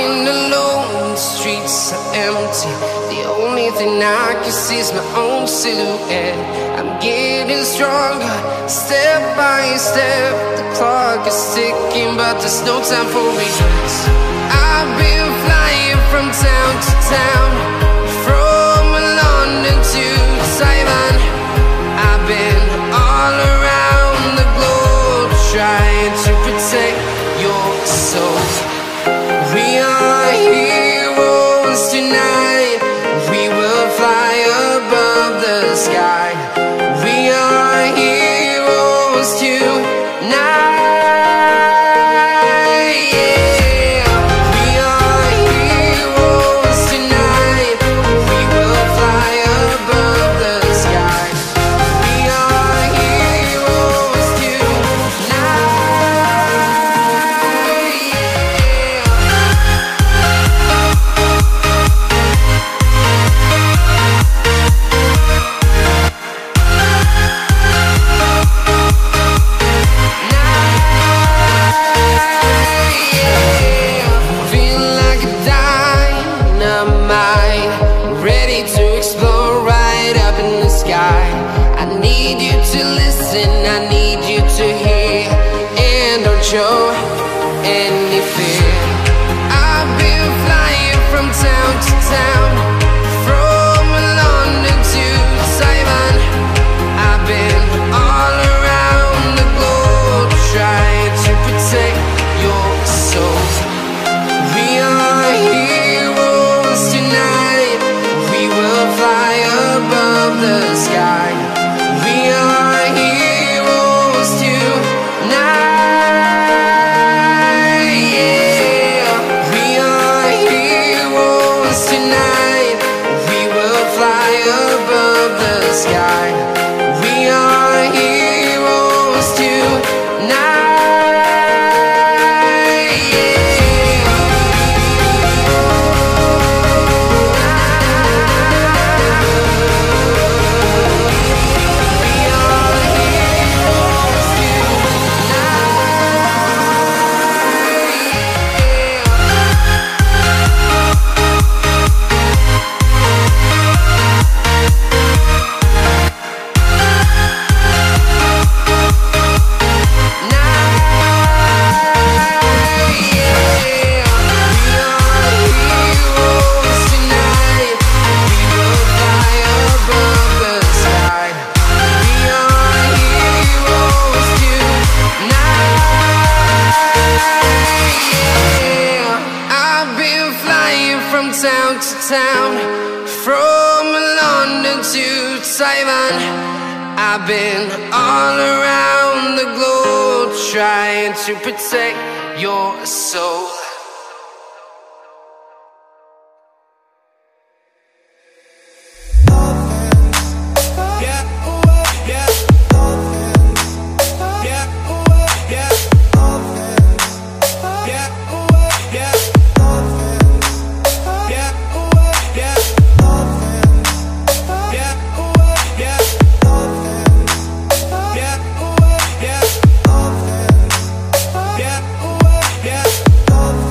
Walking alone, the streets are empty. The only thing I can see is my own silhouette. I'm getting stronger, step by step. The clock is ticking, but there's no time for regrets. I've been flying from town to town, from London to Taiwan. I've been all around the globe, trying to protect your soul. We are heroes tonight. We will fly above the sky. We are heroes tonight. Yeah. We are heroes tonight. We will fly above the sky. We are heroes tonight. I need you to hear and don't show any fear. I've been flying from town to town, from London to Taiwan. I've been all around the globe, trying to protect your soul. We are heroes tonight. We will fly above the sky. We are heroes tonight. Yeah. We are heroes tonight. We will fly above the sky. We are heroes tonight. Town to town, from London to Taiwan. I've been all around the globe, trying to protect your soul. Yeah.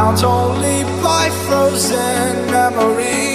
bound only by frozen memories.